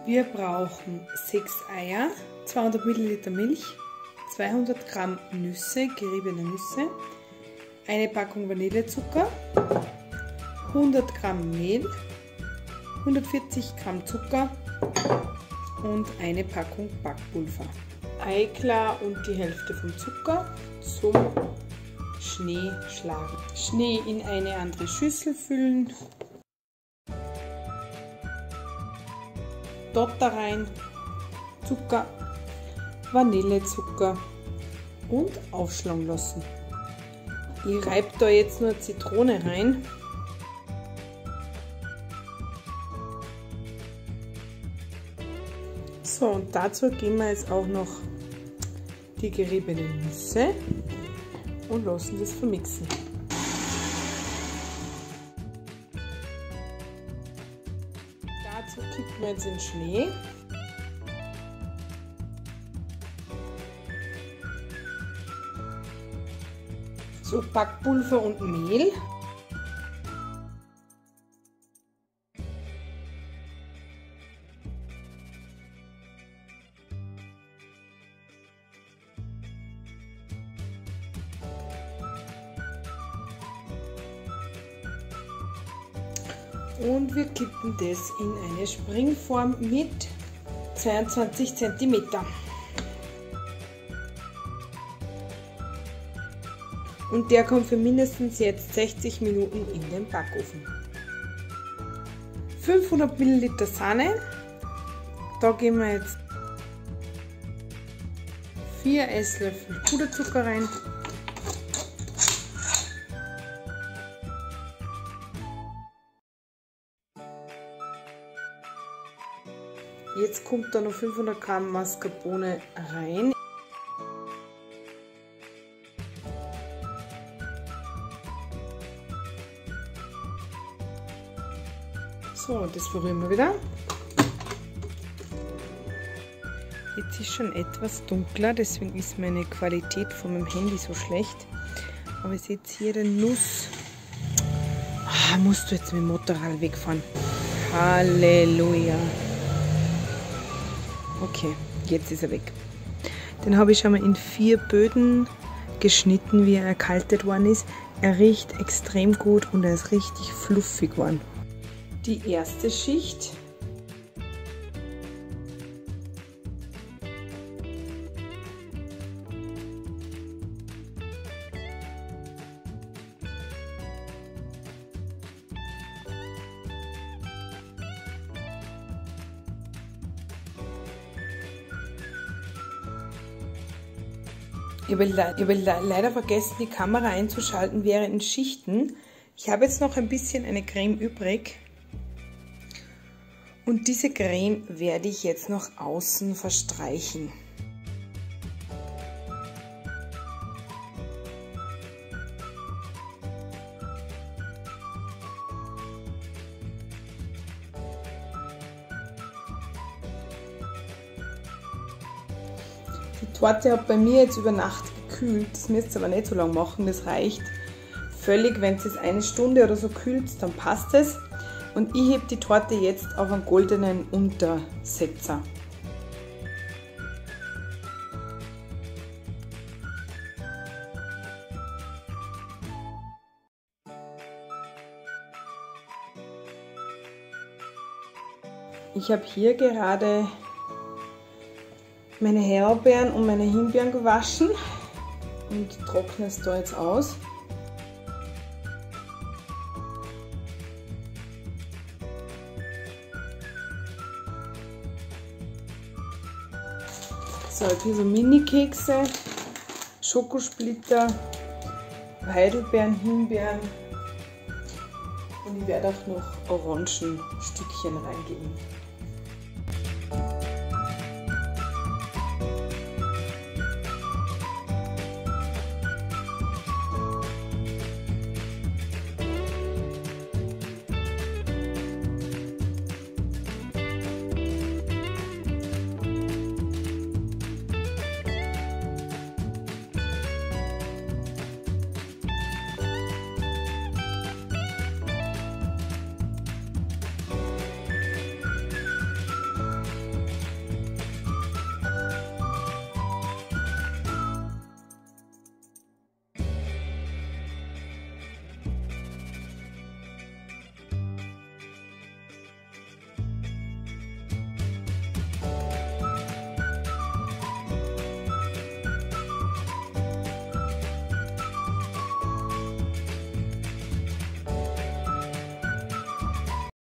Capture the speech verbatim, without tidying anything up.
Wir brauchen sechs Eier, zweihundert Milliliter Milch, zweihundert Gramm Nüsse, geriebene Nüsse, eine Packung Vanillezucker, hundert Gramm Mehl, hundertvierzig Gramm Zucker und eine Packung Backpulver. Eiklar und die Hälfte vom Zucker zum Schnee schlagen. Schnee in eine andere Schüssel füllen. Dort da rein Zucker, Vanillezucker und aufschlagen lassen. Ich reibe da jetzt nur Zitrone rein. So, und dazu geben wir jetzt auch noch die geriebenen Nüsse und lassen das vermixen. Dazu kippen wir jetzt den Schnee. So, Backpulver und Mehl. Und wir kippen das in eine Springform mit zweiundzwanzig Zentimeter. Und der kommt für mindestens jetzt sechzig Minuten in den Backofen. fünfhundert Milliliter Sahne. Da geben wir jetzt vier Esslöffel Puderzucker rein. Jetzt kommt da noch fünfhundert Gramm Mascarpone rein. So, das verrühren wir wieder. Jetzt ist schon etwas dunkler, deswegen ist meine Qualität von meinem Handy so schlecht. Aber ihr seht hier den Nuss. Ah, musst du jetzt mit dem Motorrad wegfahren. Halleluja. Okay, jetzt ist er weg. Den habe ich schon mal in vier Böden geschnitten, wie er erkaltet worden ist. Er riecht extrem gut und er ist richtig fluffig geworden. Die erste Schicht. Ich habe leider vergessen, die Kamera einzuschalten während Schichten. Ich habe jetzt noch ein bisschen eine Creme übrig. Und diese Creme werde ich jetzt noch außen verstreichen. Die Torte hat bei mir jetzt über Nacht gekühlt. Das müsst ihr aber nicht so lange machen, das reicht völlig. Wenn es eine Stunde oder so kühlt, dann passt es. Und ich hebe die Torte jetzt auf einen goldenen Untersetzer. Ich habe hier gerade meine Erdbeeren und meine Himbeeren gewaschen und trockne es da jetzt aus. So, hier so Mini-Kekse, Schokosplitter, Heidelbeeren, Himbeeren und ich werde auch noch Orangenstückchen reingeben.